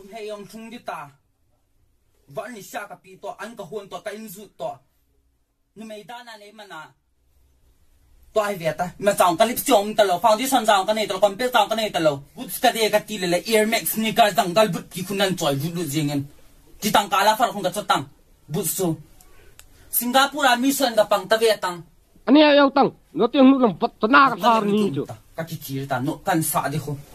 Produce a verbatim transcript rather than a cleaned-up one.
hay ông chung đi ta vẫn đi xa cái pi to ăn cái hôn to cái in rụt to nhưng mà đa này mà na to ai vậy ta mà chọn cái lip chọn tao foundation chọn cái này tao compact chọn cái này tao bút cái đấy cái tì lệ Air Max sneakers tăng cái bút kỳ khung năng chọi bút luôn riêng thì tăng cả là phải không cái chốt tăng bút số Singapore mission cái bằng tao về tăng anh ấy yêu tăng nó tiếng lúc làm bắt na cái thằng này chứ cái kỳ ta nó can sa đi không